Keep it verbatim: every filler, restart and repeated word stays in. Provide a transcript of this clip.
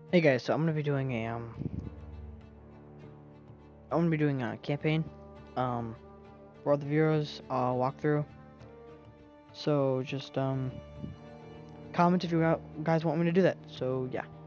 Hey guys, so I'm gonna be doing a um, I'm gonna be doing a campaign, um, for all the viewers, uh, walkthrough. So just um, comment if you guys want me to do that. So yeah.